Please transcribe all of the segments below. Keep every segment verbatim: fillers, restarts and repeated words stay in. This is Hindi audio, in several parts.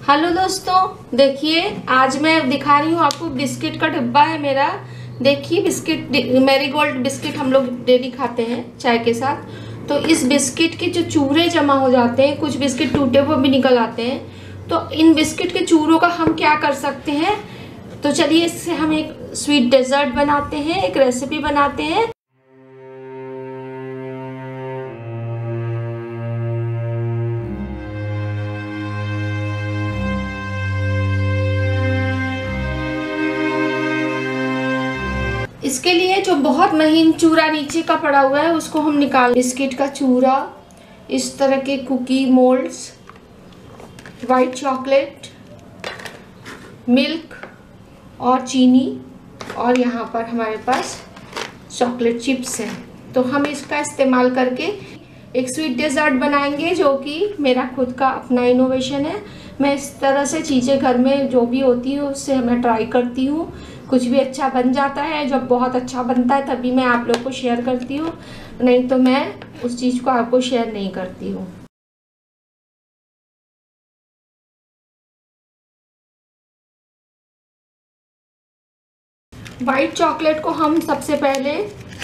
हेलो दोस्तों, देखिए आज मैं दिखा रही हूँ आपको बिस्किट का डिब्बा है मेरा। देखिए बिस्किट, मैरीगोल्ड बिस्किट हम लोग डेली खाते हैं चाय के साथ। तो इस बिस्किट के जो चूरे जमा हो जाते हैं, कुछ बिस्किट टूटे हुए भी निकल आते हैं। तो इन बिस्किट के चूरों का हम क्या कर सकते हैं, तो चलिए इससे हम एक स्वीट डेजर्ट बनाते हैं, एक रेसिपी बनाते हैं। इसके लिए जो बहुत महीन चूरा नीचे का पड़ा हुआ है उसको हम निकाल। बिस्किट का चूरा, इस तरह के cookie moulds, white chocolate, milk और चीनी, और यहाँ पर हमारे पास चॉकलेट चिप्स है। तो हम इसका इस्तेमाल करके एक स्वीट डेजर्ट बनाएंगे जो कि मेरा खुद का अपना इनोवेशन है। मैं इस तरह से चीज़ें घर में जो भी होती है उससे मैं ट्राई करती हूँ। कुछ भी अच्छा बन जाता है, जब बहुत अच्छा बनता है तभी मैं आप लोग को शेयर करती हूँ, नहीं तो मैं उस चीज़ को आपको शेयर नहीं करती हूँ। वाइट चॉकलेट को हम सबसे पहले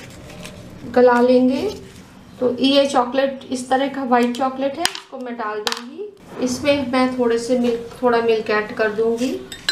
गला लेंगे। तो ये चॉकलेट इस तरह का वाइट चॉकलेट है, इसको मैं डाल दूंगी। इसमें मैं थोड़े से मिल्क थोड़ा मिल्क ऐड कर दूंगी,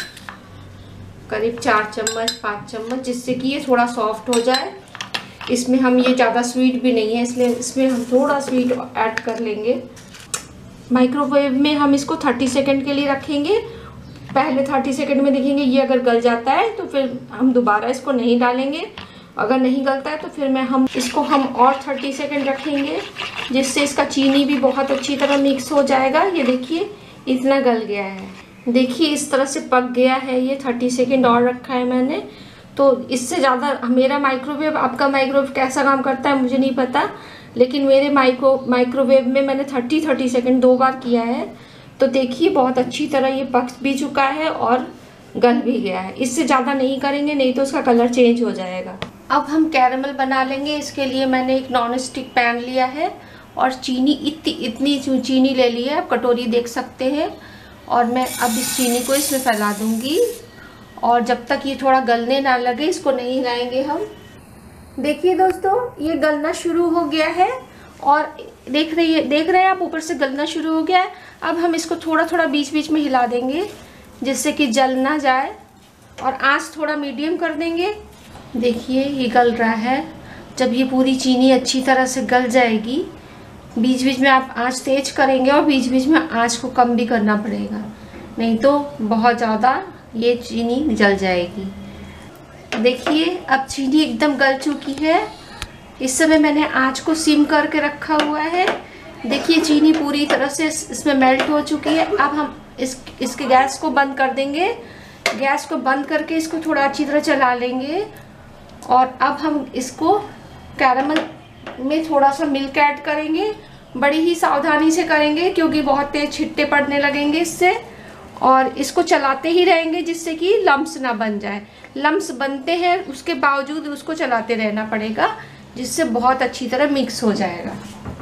करीब चार चम्मच पाँच चम्मच, जिससे कि ये थोड़ा सॉफ्ट हो जाए। इसमें हम ये ज़्यादा स्वीट भी नहीं है इसलिए इसमें हम थोड़ा स्वीट ऐड कर लेंगे। माइक्रोवेव में हम इसको तीस सेकंड के लिए रखेंगे। पहले तीस सेकंड में देखेंगे ये अगर गल जाता है तो फिर हम दोबारा इसको नहीं डालेंगे। अगर नहीं गलता है तो फिर मैं हम इसको हम और तीस सेकंड रखेंगे, जिससे इसका चीनी भी बहुत अच्छी तरह मिक्स हो जाएगा। ये देखिए इतना गल गया है, देखिए इस तरह से पक गया है। ये तीस सेकंड और रखा है मैंने। तो इससे ज़्यादा मेरा माइक्रोवेव, आपका माइक्रोवेव कैसा काम करता है मुझे नहीं पता, लेकिन मेरे माइक्रो माइक्रोवेव में मैंने तीस तीस सेकंड दो बार किया है। तो देखिए बहुत अच्छी तरह ये पक भी चुका है और गल भी गया है। इससे ज़्यादा नहीं करेंगे, नहीं तो उसका कलर चेंज हो जाएगा। अब हम कैरेमल बना लेंगे। इसके लिए मैंने एक नॉन स्टिक पैन लिया है और चीनी इतनी इतनी चीनी ले ली है, आप कटोरी देख सकते हैं। और मैं अब इस चीनी को इसमें फैला दूंगी, और जब तक ये थोड़ा गलने ना लगे इसको नहीं हिलाएंगे हम। देखिए दोस्तों ये गलना शुरू हो गया है, और देख रही है देख रहे हैं आप, ऊपर से गलना शुरू हो गया है। अब हम इसको थोड़ा थोड़ा बीच बीच में हिला देंगे जिससे कि जल ना जाए, और आंच थोड़ा मीडियम कर देंगे। देखिए ये गल रहा है। जब ये पूरी चीनी अच्छी तरह से गल जाएगी, बीच बीच में आप आंच तेज करेंगे और बीच बीच में आंच को कम भी करना पड़ेगा, नहीं तो बहुत ज़्यादा ये चीनी जल जाएगी। देखिए अब चीनी एकदम गल चुकी है। इस समय मैंने आंच को सिम करके रखा हुआ है। देखिए चीनी पूरी तरह से इसमें मेल्ट हो चुकी है। अब हम इस इसके गैस को बंद कर देंगे। गैस को बंद करके इसको थोड़ा अच्छी तरह चला लेंगे, और अब हम इसको कैरेमल में थोड़ा सा मिल्क ऐड करेंगे। बड़ी ही सावधानी से करेंगे क्योंकि बहुत तेज छिट्टे पड़ने लगेंगे इससे, और इसको चलाते ही रहेंगे जिससे कि लम्स ना बन जाए। लम्स बनते हैं उसके बावजूद उसको चलाते रहना पड़ेगा, जिससे बहुत अच्छी तरह मिक्स हो जाएगा।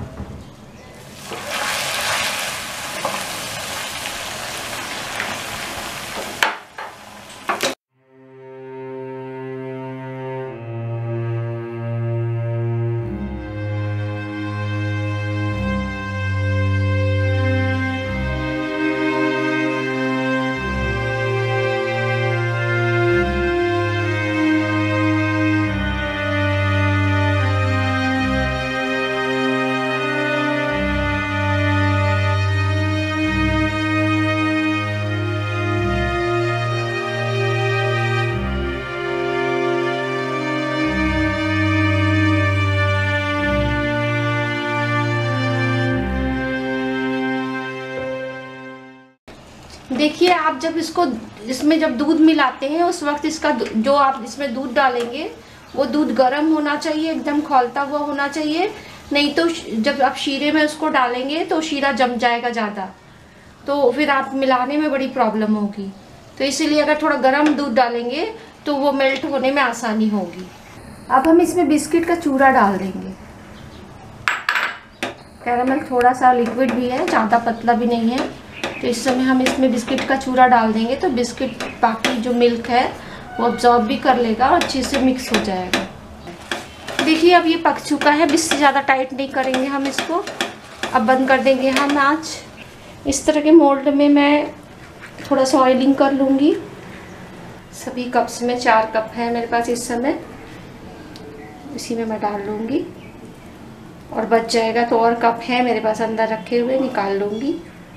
देखिए आप जब इसको इसमें जब दूध मिलाते हैं उस वक्त इसका जो आप इसमें दूध डालेंगे वो दूध गर्म होना चाहिए, एकदम खौलता हुआ होना चाहिए, नहीं तो जब आप शीरे में उसको डालेंगे तो शीरा जम जाएगा ज़्यादा, तो फिर आप मिलाने में बड़ी प्रॉब्लम होगी। तो इसीलिए अगर थोड़ा गर्म दूध डालेंगे तो वो मेल्ट होने में आसानी होगी। अब हम इसमें बिस्किट का चूरा डाल देंगे। कैरेमल थोड़ा सा लिक्विड भी है, ज़्यादा पतला भी नहीं है, तो इस समय हम इसमें बिस्किट का चूरा डाल देंगे तो बिस्किट बाकी जो मिल्क है वो अब्जॉर्ब भी कर लेगा और अच्छे से मिक्स हो जाएगा। देखिए अब ये पक चुका है, इससे ज़्यादा टाइट नहीं करेंगे हम इसको। अब बंद कर देंगे हम आँच। इस तरह के मोल्ड में मैं थोड़ा सा ऑयलिंग कर लूँगी। सभी कप्स में चार कप है मेरे पास इस समय, इसी में मैं डाल लूँगी और बच जाएगा तो और कप है मेरे पास अंदर रखे हुए, निकाल लूँगी।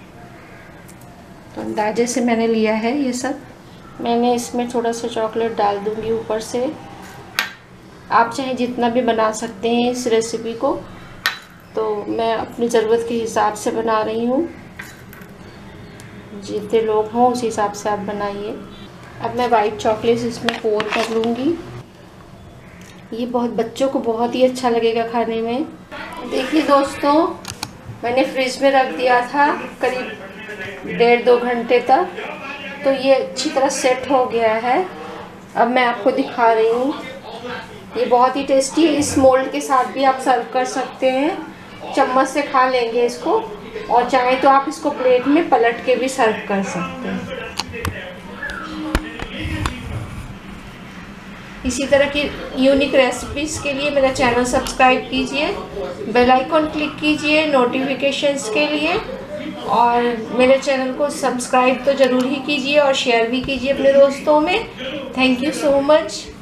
तो अंदाजे से मैंने लिया है ये सब। मैंने इसमें थोड़ा सा चॉकलेट डाल दूँगी ऊपर से। आप चाहे जितना भी बना सकते हैं इस रेसिपी को, तो मैं अपनी ज़रूरत के हिसाब से बना रही हूँ। जितने लोग हों उस हिसाब से आप बनाइए। अब मैं वाइट चॉकलेट इसमें पोर कर लूँगी। ये बहुत बच्चों को बहुत ही अच्छा लगेगा खाने में। देखिए दोस्तों, मैंने फ्रिज में रख दिया था करीब डेढ़ दो घंटे तक, तो ये अच्छी तरह सेट हो गया है। अब मैं आपको दिखा रही हूँ। ये बहुत ही टेस्टी है। इस मोल्ड के साथ भी आप सर्व कर सकते हैं, चम्मच से खा लेंगे इसको, और चाहे तो आप इसको प्लेट में पलट के भी सर्व कर सकते हैं। इसी तरह की यूनिक रेसिपीज़ के लिए मेरा चैनल सब्सक्राइब कीजिए, बेल आइकॉन क्लिक कीजिए नोटिफिकेशंस के लिए, और मेरे चैनल को सब्सक्राइब तो ज़रूर ही कीजिए और शेयर भी कीजिए अपने दोस्तों में। Thank you so much.